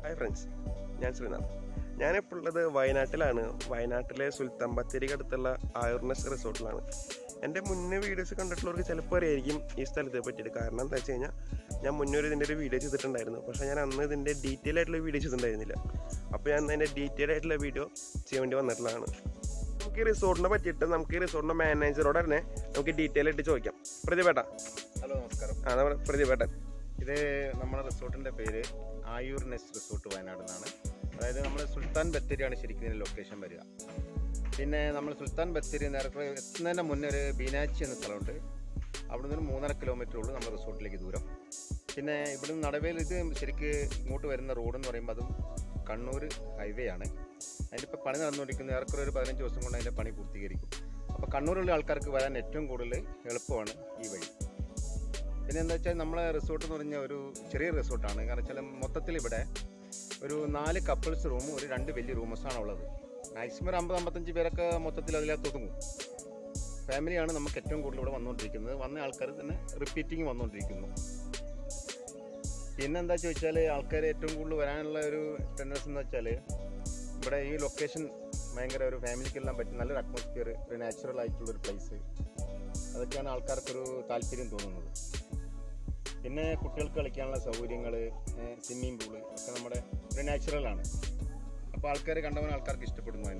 Hi friends, I am Sreenath. I am Wayanad, Sultan Bathiri Ayurnest Resort. I have seen videos of this place. I have seen videos but I have seen detailed videos. I have seen detailed video. We resort manager detailed. Hello, Namaskaram. This is our resort in Ayurnest Resort. This is Sultan Bathiri location. Then Sultan Bathiri is a beach in the salon. After 3 kilometers, we have a resort. Then we have a road and Kannur highway. And if you have a Kannur, then the resort is a resort. We have 4 couples room and 2 rooms. Maximum 55 family is repeating. This location family atmosphere, natural place. That's why In a hotel, swimming pool, natural. A parker and a car is to put in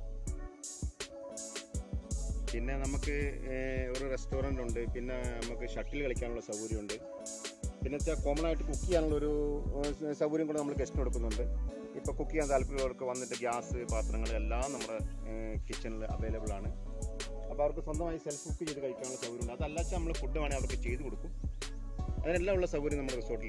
a restaurant on the Pina Shuttle Camera Savuri on the Pinata common cookie and Savuring on the guest. If a cookie and alcohol one the gas, bathroom, and kitchen available on it. About the Sonda self cookie, the Savurina, the Lacham put on our cheese. I love the Savuri number of resort.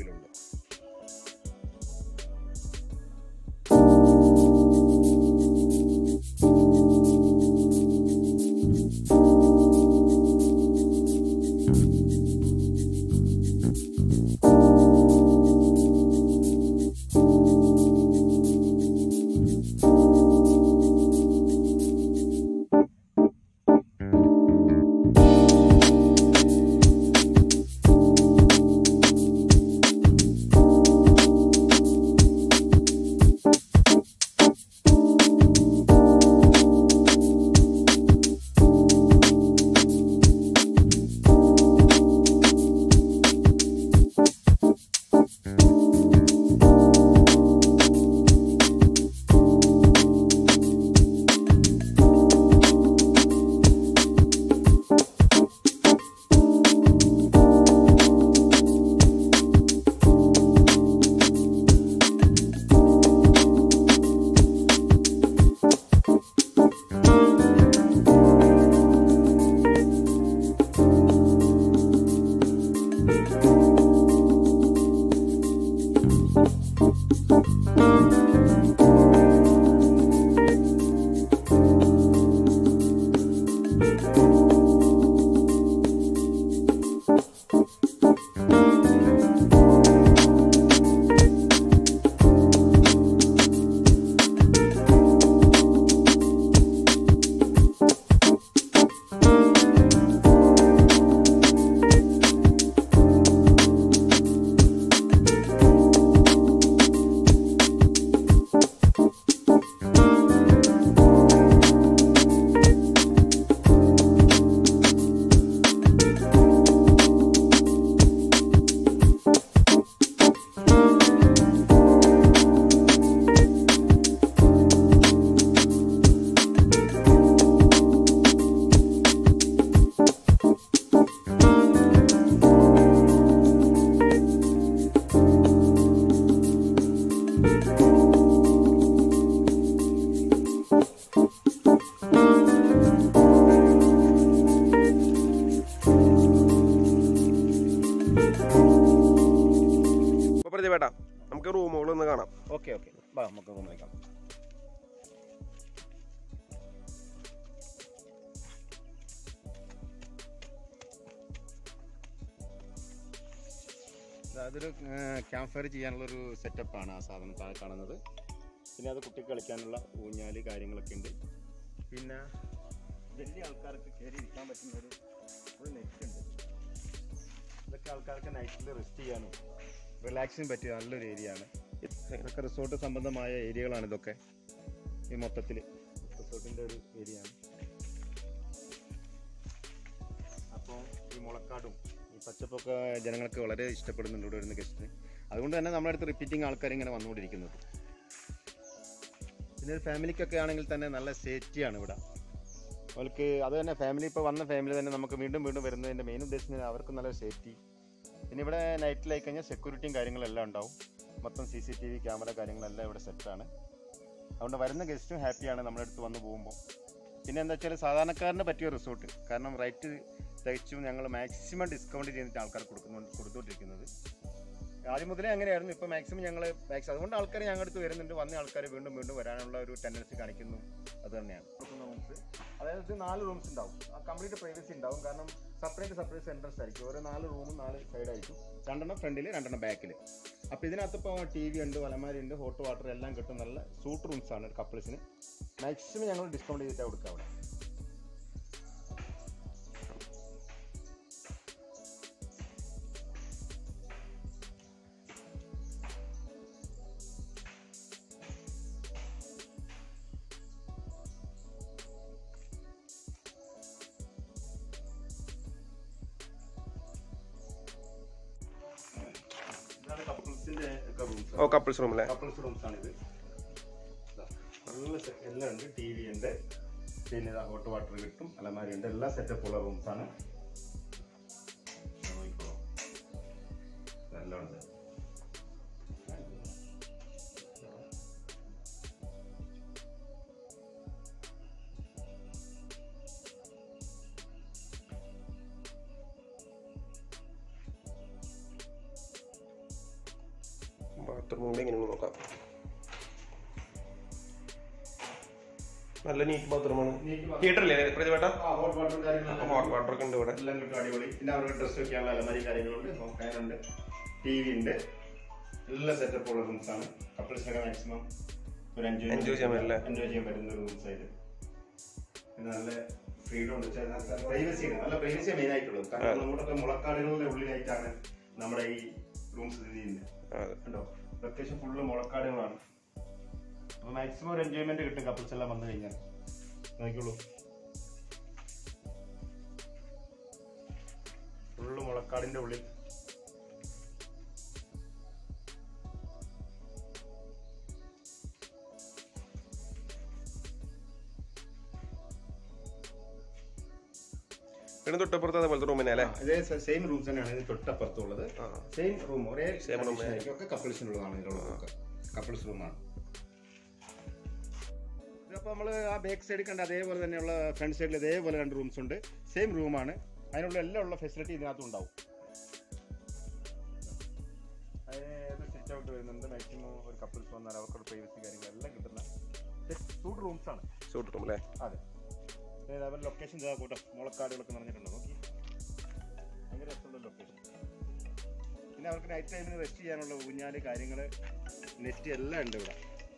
Okay. Bye. The campfire setup relaxing area. ഇതൊക്കെ resort സംബന്ധമായ ഏരിയകളാണ് ഇതൊക്കെ. ഈ മൊത്തത്തിൽ റിസോർട്ടിൻ്റെ ഒരു area ആണ്. അപ്പോൾ ഈ മുളക്കാടും ഈ പച്ചപ്പൊക്കെ ജനങ്ങൾക്ക് വളരെ ഇഷ്ടപ്പെടുന്നുണ്ട് ഇവിടെ വരുന്ന ഗസ്റ്റിന്. അതുകൊണ്ട് തന്നെ നമ്മുടെ അടുത്ത് റിപ്പീറ്റിംഗ് ആൾക്കാർ ഇങ്ങനെ വന്നുകൊണ്ടിരിക്കുന്നത്. പിന്നെ ഒരു ഫാമിലിക്കൊക്കെ ആണെങ്കിൽ തന്നെ നല്ല സേഫ്റ്റിയാണ് ഇവിടെ. അവർക്ക് അത് തന്നെ ഫാമിലി ഇപ്പോൾ വന്ന ഫാമിലി തന്നെ നമുക്ക് വീണ്ടും വീണ്ടും വരുന്നതിൻ്റെ മെയിൻ ഉദ്ദേശം അവർക്ക് നല്ല സേഫ്റ്റി. പിന്നെ ഇവിടെ നൈറ്റിലായി കഴിഞ്ഞാൽ സെക്യൂരിറ്റിയും കാര്യങ്ങളെല്ലാം ഉണ്ടാവും. മൊത്തം CCTV ക്യാമറ കാര്യങ്ങളെല്ലാം ഇവിടെ സെറ്റാണ്. അതുകൊണ്ട് വരുന്ന ഗസ്റ്റും ഹാപ്പിയാണ് നമ്മുടെ അടുത്ത് വന്ന് പോകുമ്പോൾ. പിന്നെ എന്താ വെച്ചാൽ സാധാരണക്കാരന് പറ്റിയ റിസോർട്ട്. കാരണം റേറ്റ് തികച്ചും ഞങ്ങൾ മാക്സിമം ഡിസ്കൗണ്ട് ചെയ്തിട്ട് ആൾക്കാർ കൊടുത്തുകൊണ്ടിരിക്കുന്നത്. ആദ്യം മുതലേ അങ്ങനെയായിരുന്നു. ഇപ്പോൾ മാക്സിമം ഞങ്ങൾ അതുകൊണ്ട് ആൾക്കാർ ഞങ്ങളുടെ അടുത്ത് വരുന്നുണ്ട്. വന്ന ആൾക്കാർ വീണ്ടും വീണ്ടും വരാനുള്ള ഒരു ടെൻഡൻസി കാണിക്കുന്നു. അത് തന്നെയാണ് റൂംസ്. അതായത് 4 റൂംസ് ഉണ്ടാവും. കംപ്ലീറ്റ് പ്രൈവസി ഉണ്ടാവും. കാരണം സെപ്പറേറ്റ് സെൻറ്റേഴ്സ് ആയിരിക്കും. ഓരോ 4 റൂമും 4 സൈഡായിരിക്കും. 2 ഫ്രണ്ടിൽ 2 ബാക്കിൽ. അപ്പോൾ ഇതിനകത്ത് ഇപ്പോൾ TV ഉണ്ട്, അലമാരി ഉണ്ട്, ഹോട്ട് വാട്ടർ എല്ലാം കിട്ടും. നല്ല സൂട്ട് റൂംസാണ് കപ്പിൾസിന്. മാക്സിമം ഞങ്ങൾ ഡിസ്കൗണ്ട് ചെയ്തിട്ടാണ് കൊടുക്കുക അവിടെ. കപ്പിൾസ് റൂം അല്ലേ? കപ്പിൾസ് റൂംസ് ആണിത്. നല്ല എല്ലാം ഉണ്ട്. TV ഉണ്ട്, പിന്നെ ഹോട്ട് വാട്ടർ കിട്ടും, അലമാരി ഉണ്ട്, എല്ലാ സെറ്റപ്പ് ഉള്ള റൂംസാണ്. എല്ലാം ഉണ്ട്. ബാത്റൂം എങ്ങനെ നോക്കാം. നല്ല നീറ്റ് ബാത്റൂമാണ്. ഹീറ്റർ അല്ലേ പ്രതിവേട്ട? ഹോട്ട് വാട്ടർ കാര്യങ്ങൾ, ഹോട്ട് വാട്ടർ ഒക്കെ ഉണ്ട് ഇവിടെ. എല്ലാം കിട്ടും. അടിപൊളി. പിന്നെ അവർക്ക് ഡ്രസ്സ് വെക്കാനുള്ള അലമാരി കാര്യങ്ങളുണ്ട്, ഫാനുണ്ട്, TV ഉണ്ട്, എല്ലാ സെറ്റപ്പ് ഉള്ള റൂംസാണ്. കപ്പിൾസിനൊക്കെ മാക്സിമം ഒരു എൻജോയ് ചെയ്യാൻ പറ്റുന്ന റൂംസ് ആയിട്ട്. പിന്നെ നല്ല ഫ്രീഡം ഉണ്ട്, പ്രൈവസി ഉണ്ട്. നല്ല പ്രൈവസിയാണ് മെയിൻ ആയിട്ടുള്ളത്. കാരണം നമ്മുടെ മുളക്കാടുകളുടെ ഉള്ളിലായിട്ടാണ് നമ്മുടെ ഈ റൂംസ് സ്ഥിതി ചെയ്യുന്നത്. കണ്ടോ, ലൊക്കേഷൻ ഫുള്ള് മുളക്കാടുകളാണ്. അപ്പോൾ മാക്സിമം ഒരു എൻജോയ്മെന്റ് കിട്ടും കപ്പിൾസ് എല്ലാം വന്നു കഴിഞ്ഞാൽ. നോക്കിക്കോളൂ, ഫുള്ള് മുളക്കാടിന്റെ ഉള്ളിൽ. പിന്നെ തൊട്ടപ്പുറത്ത് അതേപോലത്തെ റൂമിനെ അല്ലേ? ഇതേ സെയിം റൂംസ് തന്നെയാണ് ഇത് തൊട്ടപ്പുറത്തുള്ളത്. സെയിം റൂം, ഒരേ ഒക്കെ കപ്പിൾസിനുള്ളതാണ്. ഇതിലുള്ളതൊക്കെ കപ്പിൾസ് റൂമാണ്. ഇതിപ്പോൾ നമ്മൾ ആ ബാക്ക് സൈഡിൽ കണ്ട അതേപോലെ തന്നെയുള്ള ഫ്രണ്ട് സൈഡിൽ ഇതേപോലെ 2 റൂംസ് ഉണ്ട്. സെയിം റൂമാണ്. അതിനുള്ള എല്ലാം ഉള്ള ഫെസിലിറ്റി ഇതിനകത്തും ഉണ്ടാവും. ഏത് സിറ്റ് ഔട്ട് വരുന്നുണ്ട്. മാക്സിമം ഒരു കപ്പിൾസ് വന്നാൽ അവർക്കൊരു പ്രൈവസി കാര്യങ്ങളെല്ലാം കിട്ടുന്ന സൂട്ട് റൂംസാണ്. സൂട്ട് റൂം അല്ലേ? അതെ. അവരുടെ ലൊക്കേഷൻ കൂട്ടം മുളക്കാടുകളൊക്കെ നിറഞ്ഞിട്ടുണ്ടോ നോക്കി. ഭയങ്കര രസമുള്ള ലൊക്കേഷൻ. പിന്നെ അവർക്ക് നൈറ്റ് ടൈമിന് റെസ്റ്റ് ചെയ്യാനുള്ള ഊഞ്ഞാല് കാര്യങ്ങൾ, നെറ്റ് എല്ലാം ഉണ്ട് ഇവിടെ.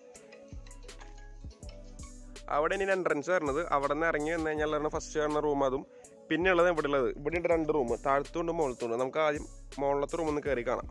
അവിടെ ഇനി എൻട്രൻസ് വരുന്നത് അവിടെ നിന്ന് ഇറങ്ങി വന്നു കഴിഞ്ഞാൽ ഫസ്റ്റ് കാണുന്ന റൂം അതും. പിന്നെ ഉള്ളത് ഇവിടെ ഉള്ളത്. ഇവിടെ ഉണ്ട് 2 റൂം, താഴത്തുണ്ട് മുകളിലുണ്ട്. നമുക്ക് ആദ്യം മുകളിലത്തെ റൂമൊന്ന് കയറി കാണാം.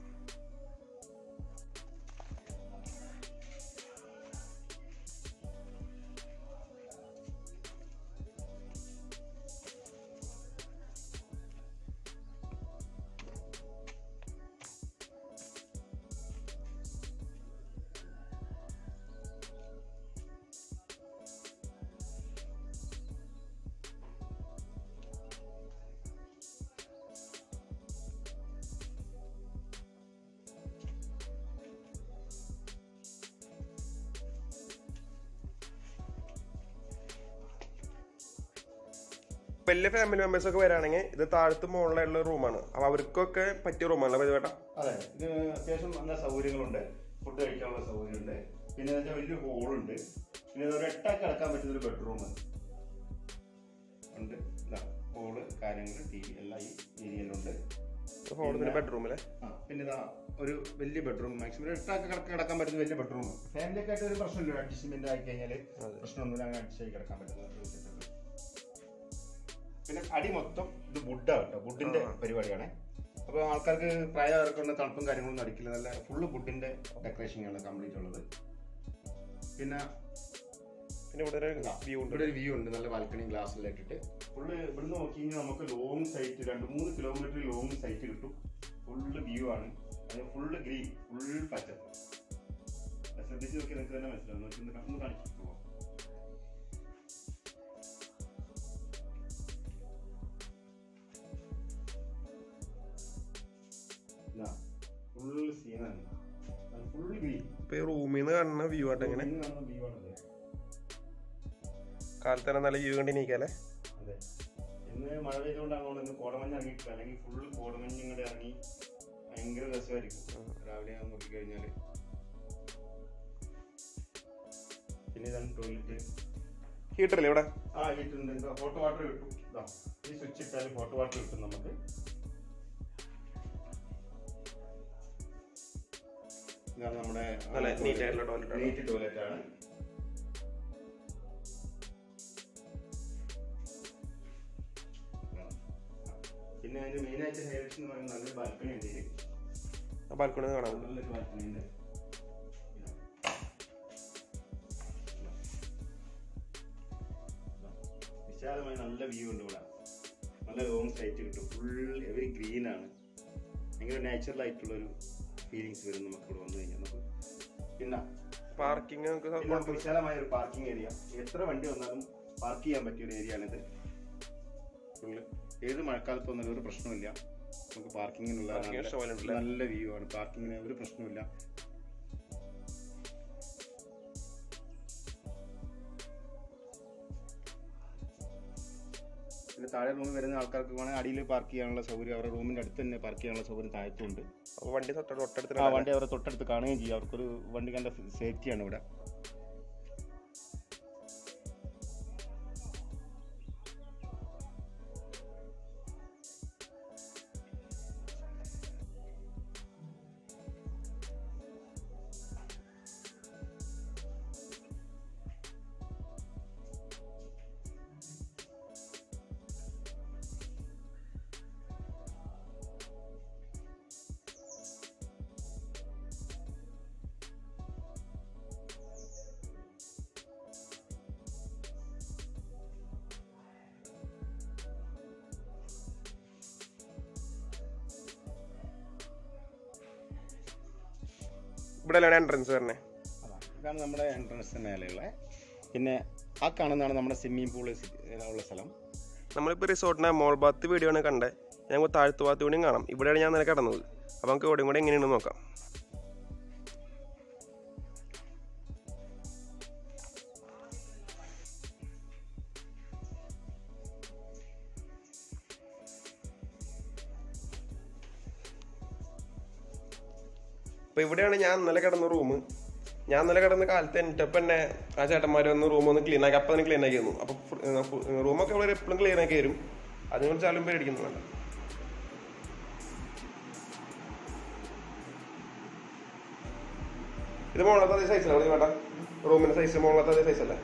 വലിയ ഫാമിലി മെമ്പേഴ്സ് ഒക്കെ വരാണെങ്കിൽ ഇത് താഴത്ത് മുകളിലുള്ള റൂമാണ്. അപ്പൊ അവർക്കൊക്കെ പറ്റിയ റൂമാണ് പ്രതിവേട്ട. അതെ, ഇത് അത്യാവശ്യം നല്ല സൗകര്യങ്ങളുണ്ട്. ഫുഡ് കഴിക്കാനുള്ള സൗകര്യമുണ്ട്. പിന്നെ വലിയ ഹോളുണ്ട്. പിന്നെ ഒരു 8 ആൾക്ക് കിടക്കാൻ പറ്റുന്ന ഒരു ബെഡ്റൂം ഉണ്ട്. ഹോള് കാര്യങ്ങൾ TV എല്ലാം ഈ ഏരിയയിലുണ്ട്. ബെഡ്റൂം അല്ലേ? പിന്നെ ഇതാ ഒരു വലിയ ബെഡ്റൂം. മാക്സിമം 8 ആൾക്ക് കിടക്കാൻ പറ്റുന്ന വലിയ ബെഡ്റൂം. ഫാമിലിയൊക്കെ ആയിട്ട് ഒരു പ്രശ്നമില്ല. അഡ്ജസ്റ്റ്മെന്റ് ആയി കഴിഞ്ഞാൽ പ്രശ്നമൊന്നുമില്ല. അങ്ങനെ അഡ്ജസ്റ്റ് ആയി കിടക്കാൻ പറ്റുന്ന. പിന്നെ അടി മൊത്തം ഇത് വുഡാണ് കേട്ടോ. വുഡിന്റെ പരിപാടിയാണ്. അപ്പോൾ ആൾക്കാർക്ക് പ്രായമായവർക്കുള്ള തണുപ്പും കാര്യങ്ങളൊന്നും അടിക്കില്ല. നല്ല ഫുള്ള് വുഡിന്റെ ഡെക്കറേഷനാണ് കംപ്ലീറ്റ് ഉള്ളത്. പിന്നെ ഇവിടെ ഒരു വ്യൂ ഉണ്ട്, നല്ല ബാൽക്കണി ഗ്ലാസ്സിൽ ഇട്ടിട്ട്. ഫുള്ള് ഇവിടുന്ന് നോക്കി കഴിഞ്ഞാൽ നമുക്ക് long sight 2-3 kilometre long sight കിട്ടും. ഫുള്ള് വ്യൂ ആണ്, അത് ഫുള്ള് ഗ്രീൻ, ഫുൾ പച്ചപ്പ്. ശ്രദ്ധിച്ച് നോക്കി നിങ്ങൾക്ക് തന്നെ മനസ്സിലാവും. ഒന്ന് കാണിച്ചിട്ടുള്ളൂ. ഫുള്ള് സീനാണ്, ഫുള്ള് ഗ്രീൻ. റൂമിൽ നിന്ന് കാണുന്ന വ്യൂ ആട്ടെ എങ്ങനെ കാലത്ത് തന്നെ നല്ല വ്യൂ കണ്ടിരിക്കാല്ലേ. അതെ, ഇന്ന് മഴ പെയ്തുകൊണ്ടാണ് ഇന്ന് കോടമഞ്ഞ് ഇറങ്ങിയിട്ടില്ല. അല്ലെങ്കിൽ ഫുള്ള് കോടമഞ്ഞ് ഇങ്ങോട്ട് ഇറങ്ങി ഭയങ്കര രസമായിരിക്കും രാവിലെ നോക്കിക്കഴിഞ്ഞാൽ. പിന്നെ ഇതാണ് ടോയ്ലറ്റ്. ഹീറ്റർ അല്ലേ ഇവിടെ? ആ ഹീറ്റർ ഉണ്ട്, ഹോട്ട് വാട്ടർ കിട്ടും. ഈ സ്വിച്ച് ഇട്ടാൽ ഹോട്ട് വാട്ടർ കിട്ടും നമുക്ക്. ഇതാണ് നമ്മുടെ നീറ്റ് ടോയ്ലറ്റ് ആണ്. പിന്നെ അതിന് മെയിനായിട്ട് ഹൈലൈറ്റ്സ് എന്ന് പറയുന്നത് നല്ലൊരു ബാൽക്കണി ഉണ്ട്. ബാൽക്കണി കാണാം, നല്ലൊരു ബാൽക്കണി ഉണ്ട്. വിശാലമായ നല്ല വ്യൂ ഉണ്ട് ഇവിടെ. നല്ല ലോങ് സൈറ്റ് കിട്ടും. ഫുൾ എവരി ഗ്രീൻ ആണ്. ഭയങ്കര നാച്ചുറൽ ആയിട്ടുള്ളൊരു ഫീലിങ്സ് വരും നമുക്ക് ഇവിടെ വന്നു കഴിഞ്ഞാൽ. നമുക്ക് പിന്നെ പാർക്കിംഗ് വിശാലമായ ഒരു പാർക്കിംഗ് ഏരിയ. എത്ര വണ്ടി വന്നാലും പാർക്ക് ചെയ്യാൻ പറ്റിയ ഒരു ഏരിയ ആണിത്. ഫുള്ള് ഏത് മഴക്കാലത്ത് വന്നാലും ഒരു പ്രശ്നമില്ല. നമുക്ക് പാർക്കിങ്ങിനുള്ള നല്ല വ്യൂ ആണ്. പാർക്കിങ്ങിന് ഒരു പ്രശ്നമില്ല. പിന്നെ താഴെ റൂമിൽ വരുന്ന ആൾക്കാർക്ക് വേണമെങ്കിൽ അടിയിൽ പാർക്ക് ചെയ്യാനുള്ള സൗകര്യം, അവരുടെ റൂമിന്റെ അടുത്ത് തന്നെ പാർക്ക് ചെയ്യാനുള്ള സൗകര്യം താഴത്തുണ്ട്. വണ്ടി വണ്ടി അവരെ തൊട്ടടുത്ത് കാണുകയും ചെയ്യും. അവർക്കൊരു വണ്ടി കണ്ട സേഫ്റ്റിയാണ് ഇവിടെ. ഇവിടെ എൻട്രൻസ് വരണേ. ഇതാണ് നമ്മുടെ എൻട്രൻസ് മേലെയുള്ള. പിന്നെ ആ കാണുന്നതാണ് നമ്മുടെ സ്വിമ്മിംഗ് പൂള് ഉള്ള സ്ഥലം. നമ്മളിപ്പോൾ റിസോർട്ടിൻ്റെ മോൾ ഭാഗത്ത് വീഡിയോ ആണ് കണ്ടത്. ഞങ്ങൾ താഴത്ത് ഭാഗത്ത് കൂടിയും കാണാം. ഇവിടെയാണ് ഞാൻ നില കിടന്നത്. അപ്പോൾ നമുക്ക് ഇവിടെയും കൂടെ എങ്ങനെയാണെന്ന് നോക്കാം. അപ്പോൾ ഇവിടെയാണ് ഞാൻ ഇന്നലെ കിടന്ന റൂം. ഞാൻ ഇന്നലെ കിടന്ന കാലത്ത് എന്നിട്ടപ്പോൾ തന്നെ ആ ചേട്ടന്മാർ വന്ന് റൂം ഒന്ന് ക്ലീൻ ആക്കി. അപ്പം തന്നെ ക്ലീൻ ആക്കി തന്നു. അപ്പോൾ റൂമൊക്കെ ഇവിടെ എപ്പോഴും ക്ലീൻ ആക്കി തരും. അതിനെക്കുറിച്ച് ആലും പേടിക്കുന്നുണ്ട്. ഇത് മുകളിലത്തെ അതേ സൈസല്ലേ വേണ്ട? റൂമിന്റെ സൈസ് മുകളിലത്തെ അതേ സൈസല്ലേ?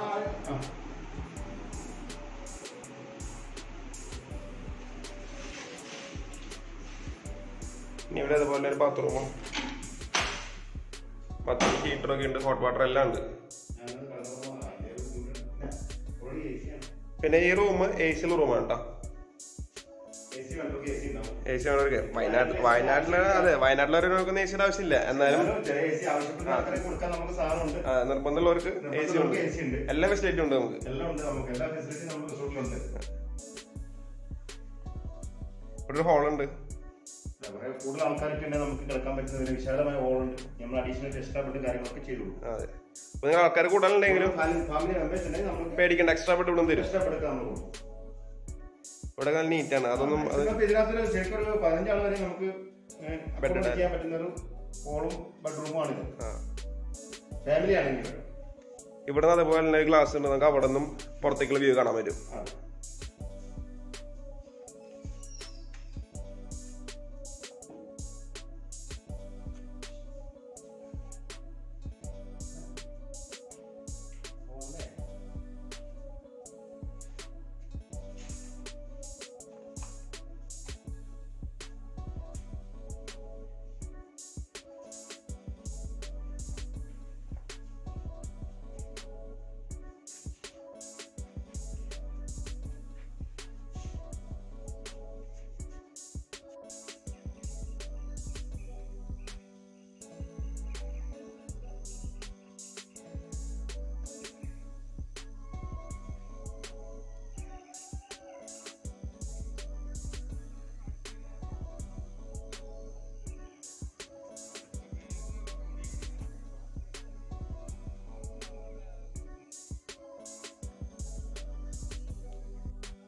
ഇനി ഇവിടെ അതുപോലെ ഒരു ബാത്റൂമും ബാത്റൂം ഹീറ്ററൊക്കെ ഉണ്ട്, ഹോട്ട് വാട്ടർ എല്ലാം ഉണ്ട്. പിന്നെ ഈ റൂം AC റൂമാണ് കേട്ടോ. AC വേണ്ടവർക്ക് വയനാട്ടിലൊക്കെ AC ആവശ്യമില്ല. എന്നാലും നിർബന്ധമുള്ളവർക്ക് AC ഉണ്ട്. എല്ലാ ഫെസിലിറ്റിയും ഉണ്ട് നമുക്ക്. ഇവിടെ ഒരു ഹോളുണ്ട്. കൂടുതൽ ആൾക്കാർക്ക് നമുക്ക് കിടക്കാൻ പറ്റുന്ന വിശാലമായ ഹോളുണ്ട്. നമ്മൾ അഡീഷണൽ എക്സ്ട്രാ ബെഡ് കാര്യങ്ങളൊക്കെ ചെയ്തു. അതെ, അപ്പൊ നിങ്ങൾ ആൾക്കാർ കൂടുതലുണ്ടെങ്കിലും പേടിക്കണ്ട, എക്സ്ട്രാ ബെഡ് ഇവിടെ തരും. ഇവിടെ നല്ല നീറ്റാണ്. അതൊന്നും ഇതിനകത്ത് ശരിക്കും 15 ആൾ വരെ നമുക്ക് ചെയ്യാൻ പറ്റുന്ന ഒരു ഹോളും ബെഡ്റൂമുമാണ് ഫാമിലി ആണെങ്കിൽ. ഇവിടെ അതേപോലെ തന്നെ ഒരു ഗ്ലാസ് ഉണ്ട്. നമുക്ക് അവിടെ നിന്നും പുറത്തേക്കുള്ള വ്യൂ കാണാൻ പറ്റും.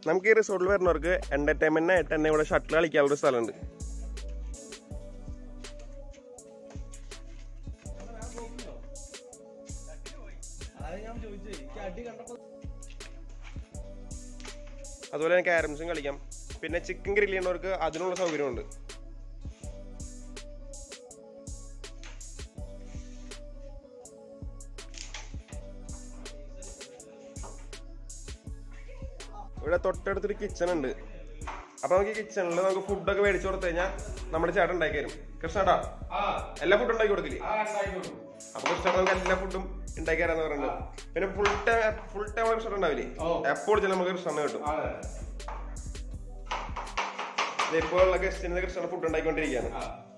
നമുക്ക് ഈ റിസോർട്ടിൽ വരുന്നവർക്ക് എന്റർടൈൻമെന്റിനായിട്ട് തന്നെ ഇവിടെ ഷട്ടിൽ കളിക്കാനുള്ള ഒരു സ്ഥലമുണ്ട്. അതുപോലെ തന്നെ ക്യാരംസും കളിക്കാം. പിന്നെ ചിക്കൻ ഗ്രില്ല് ചെയ്യുന്നവർക്ക് അതിനുള്ള സൗകര്യമുണ്ട്. ഇവിടെ തൊട്ടടുത്തൊരു കിച്ചൺ ഉണ്ട്. അപ്പൊ നമുക്ക് ഈ കിച്ചണിൽ നമുക്ക് ഫുഡൊക്കെ മേടിച്ചു കൊടുത്തു കഴിഞ്ഞാൽ നമ്മുടെ ചേട്ടൻ ഉണ്ടാക്കി തരും. കൃഷ്ണേട്ടാ എല്ലാ ഫുഡും ഉണ്ടാക്കി കൊടുക്കില്ലേ? അപ്പൊ കൃഷ്ണേട്ട നമുക്ക് എല്ലാ ഫുഡും ഉണ്ടാക്കി തരാന്ന് പറയുന്നത്. പിന്നെ ഫുൾ ടൈം കൃഷ്ണ ഉണ്ടാവില്ലേ? എപ്പോൾ നമുക്ക് കൃഷ്ണ കിട്ടും. ഇപ്പോൾ ഉള്ള ഗസ്റ്റിന് കൃഷ്ണ ഫുഡ് ഉണ്ടാക്കിക്കൊണ്ടിരിക്കുകയാണ്.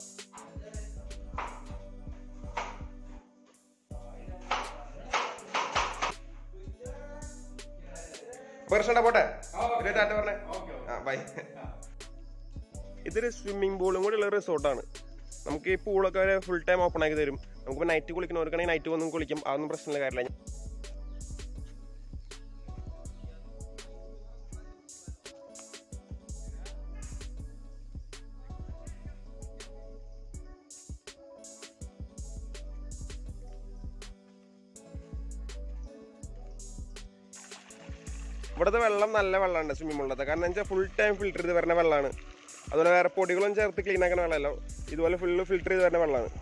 കൃഷ്ണ പോട്ടെ, ടാറ്റ പറഞ്ഞേ, ബൈ. ഇതൊരു സ്വിമ്മിംഗ് പൂളും കൂടി ഉള്ള റിസോർട്ടാണ്. നമുക്ക് ഈ പൂളൊക്കെ ഫുൾ ടൈം ഓപ്പൺ ആക്കി തരും. നമുക്ക് നൈറ്റ് കുളിക്കുന്നവർക്കാണെങ്കിൽ നൈറ്റ് വന്നും കുളിക്കും. അതൊന്നും പ്രശ്നമില്ല കാര്യമില്ല. ഇവിടുത്തെ വെള്ളം നല്ല വെള്ളമാണ് സ്വിമ്മിംഗ് പൂളിലത്തെ. കാരണം എന്താ വെച്ചാൽ ഫുൾ ടൈം ഫിൽറ്റർ ചെയ്ത് വരുന്ന വെള്ളമാണ്. അതുപോലെ വേറെ പൊടികളും ചേർത്ത് ക്ലീൻ ആക്കുന്ന വെള്ളമല്ല, ഇതുപോലെ ഫുള്ള് ഫിൽറ്റർ ചെയ്ത് വരുന്ന വെള്ളമാണ്.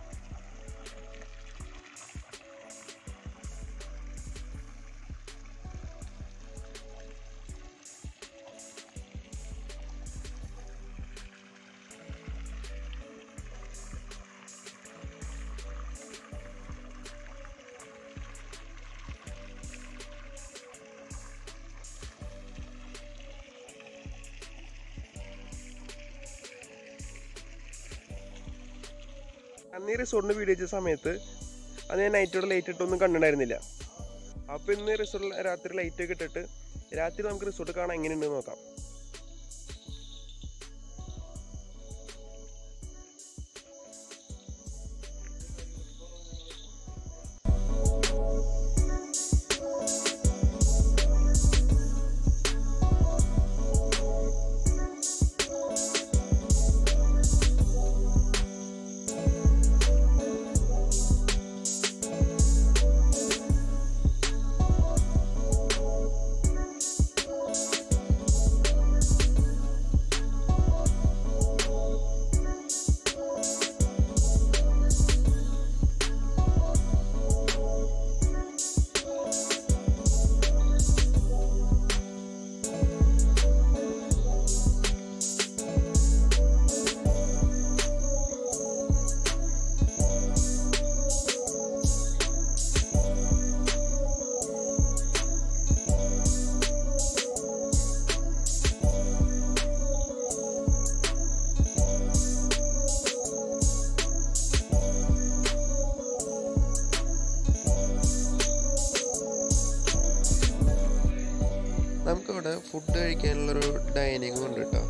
അന്ന് ഈ റിസോർട്ടിന് വീഡിയോ ചെയ്ത സമയത്ത് അത് ഞാൻ നൈറ്റോടെ ലൈറ്റ് ഇട്ടൊന്നും കണ്ടിട്ടുണ്ടായിരുന്നില്ല. അപ്പോൾ ഇന്ന് റിസോർട്ടിൽ രാത്രി ലൈറ്റ് ഒക്കെ ഇട്ടിട്ട് രാത്രി നമുക്ക് റിസോർട്ട് കാണാൻ എങ്ങനെയുണ്ടെന്ന് നോക്കാം. നമുക്കിവിടെ ഫുഡ് കഴിക്കാനുള്ളൊരു ഡൈനിങ്ങും ഉണ്ട് കേട്ടോ.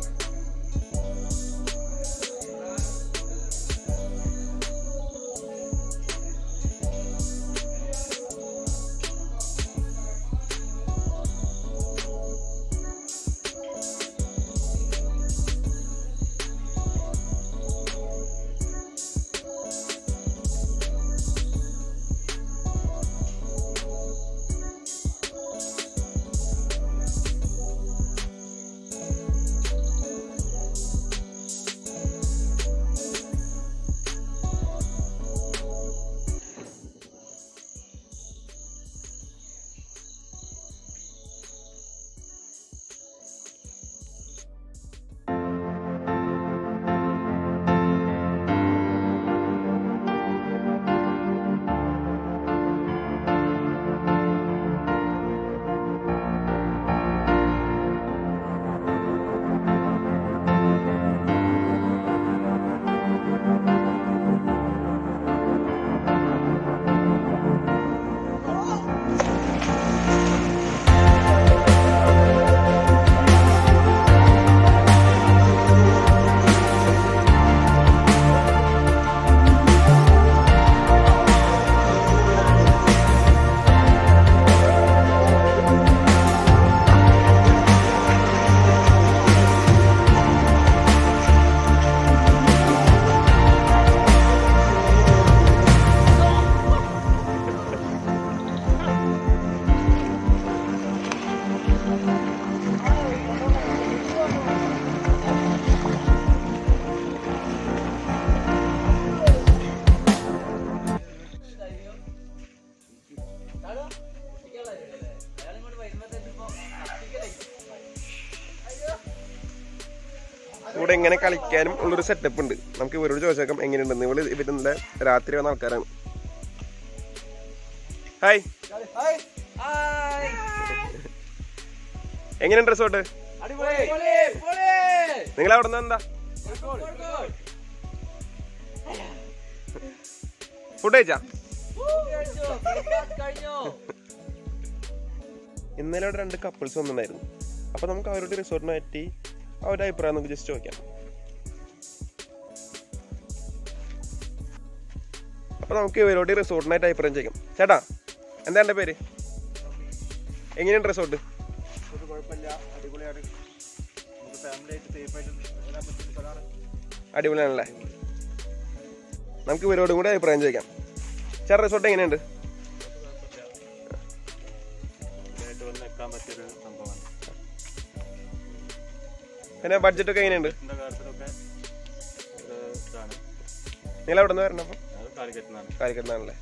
ഇവിടെ എങ്ങനെ കളിക്കാനും ഉള്ളൊരു സെറ്റപ്പ് ഉണ്ട്. നമുക്ക് ഇവരോട് ചോദിച്ചേക്കാം എങ്ങനെയുണ്ടെന്ന്. ഇവരിന്നലെ രാത്രി വന്ന ആൾക്കാരാണ്. ഹായ്, എങ്ങനെയുണ്ട് റിസോർട്ട്? നിങ്ങൾ അവിടെ നിന്ന് എന്താ ഫുഡ് കഴിച്ചാ? ഇന്നലെ അവിടെ 2 കപ്പിൾസ് വന്നിട്ടുണ്ടായിരുന്നു. അപ്പൊ നമുക്ക് അവരുടെ റിസോർട്ടിനെ പറ്റി അവരുടെ അഭിപ്രായം നമുക്ക് ജസ്റ്റ് ചോദിക്കാം. അപ്പൊ നമുക്ക് ഇവരോട് റിസോർട്ടിനായിട്ട് അഭിപ്രായം ചോദിക്കാം. ചേട്ടാ, എന്താ എന്റെ പേര്? എങ്ങനെയുണ്ട് റിസോർട്ട്? അടിപൊളിയാണല്ലേ? നമുക്ക് ഇവരോടും കൂടെ അഭിപ്രായം ചോദിക്കാം. ചേട്ടാ, റിസോർട്ട് എങ്ങനെയുണ്ട്? പിന്നെ ബഡ്ജറ്റ് ഒക്കെ എങ്ങനെയുണ്ട്? നിങ്ങൾ എവിടെ നിന്ന് വരണം? അപ്പൊ കാലിക്കറ്റാണല്ലേ?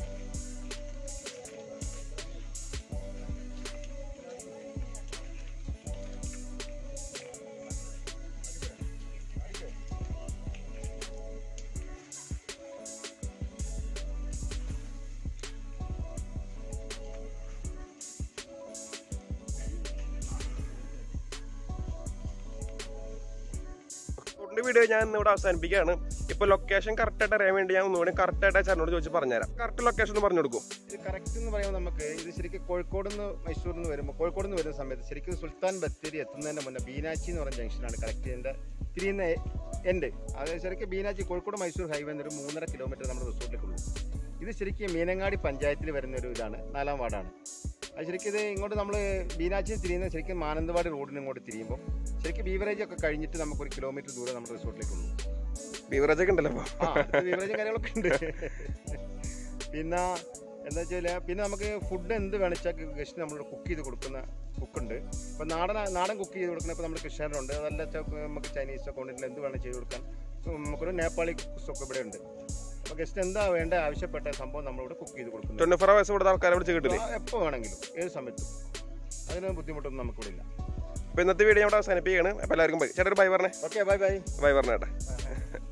വീഡിയോ ഞാൻ ഇന്നിവിടെ അവസാനിപ്പിക്കുകയാണ്. ഇപ്പൊ ലൊക്കേഷൻ കറക്റ്റ് ആയിട്ട് അറിയാൻ വേണ്ടി ഞാൻ ഒന്നുകൂടി കറക്റ്റ് ആയിട്ട് ചേട്ടനോട് ചോദിച്ച് പറഞ്ഞുതരാം. കറക്റ്റ് ലൊക്കേഷൻ ഒന്ന് പറഞ്ഞു കൊടുക്കും. ഇത് കറക്റ്റ് എന്ന് പറയുമ്പോൾ നമുക്ക് ഇത് ശരിക്കും കോഴിക്കോട് നിന്ന് മൈസൂരിൽ നിന്ന് വരുമ്പോൾ കോഴിക്കോട് നിന്ന് വരുന്ന സമയത്ത് ശരിക്കും സുൽത്താൻ ബത്തേരി എത്തുന്നതിന് മുന്നേ ബീനാച്ചി എന്ന് പറയുന്ന ജംഗ്ഷനാണ് കറക്റ്റ് ഇതിൻ്റെ തിരിയുന്ന എൻഡ്. അതായത് ശരിക്കും ബീനാച്ചി കോഴിക്കോട് മൈസൂർ ഹൈവേ ഒരു 3.5 കിലോമീറ്റർ നമ്മുടെ റിസോർട്ടിലേക്കുള്ളൂ. ഇത് ശരിക്കും മീനങ്ങാടി പഞ്ചായത്തിൽ വരുന്ന ഒരു ഇതാണ്, 4ാം വാർഡാണ്. അത് ശരിക്കും ഇത് ഇങ്ങോട്ട് നമ്മൾ ബീനാച്ചി തിരിയുന്ന ശരിക്കും മാനന്തവാടി റോഡിന് ഇങ്ങോട്ട് തിരിയുമ്പോൾ ശരിക്കും ബീവറേജ് ഒക്കെ കഴിഞ്ഞിട്ട് നമുക്ക് 1 കിലോമീറ്റർ ദൂരം നമ്മുടെ റിസോർട്ടിലേക്കുള്ളൂ. ബീവറേജ് ഒക്കെ ഉണ്ടല്ലോ, ബീവറേജും കാര്യങ്ങളൊക്കെ ഉണ്ട്. പിന്നെ എന്താ വെച്ചാൽ പിന്നെ നമുക്ക് ഫുഡ് എന്ത് വേണിച്ചാൽ ഗസ്റ്റ് നമ്മൾ കുക്ക് ചെയ്ത് കൊടുക്കുന്ന കുക്കുണ്ട്. ഇപ്പം നാടൻ കുക്ക് ചെയ്ത് കൊടുക്കുന്ന ഇപ്പോൾ നമ്മുടെ കൃഷ്ണനുണ്ട്. അതല്ല നമുക്ക് ചൈനീസ് അക്കൗണ്ടിൽ എന്ത് വേണം ചെയ്ത് കൊടുക്കാൻ നമുക്കൊരു നേപ്പാളി കുക്സൊക്കെ ഇവിടെ ഉണ്ട്. അപ്പോൾ ഗസ്റ്റ് എന്താ വേണ്ട ആവശ്യപ്പെട്ട സംഭവം നമ്മളിവിടെ കുക്ക് ചെയ്ത് കൊടുക്കുന്നു. 24 hours ഇവിടെ ആൾക്കാരെ വിളിച്ച് കിട്ടില്ലേ? എപ്പോൾ വേണമെങ്കിലും ഏത് സമയത്തും അതിന് ബുദ്ധിമുട്ടൊന്നും നമുക്കിവിടെ ഇല്ല. അപ്പോൾ ഇന്നത്തെ വീഡിയോ ഇവിടെ അവസാനിപ്പിക്കുകയാണ്. അപ്പോൾ എല്ലാവർക്കും ബൈ. ചേട്ടാ, ഒരു ബൈ പറഞ്ഞേ. Okay, bye bye. ബൈ പറഞ്ഞേട്ടാ.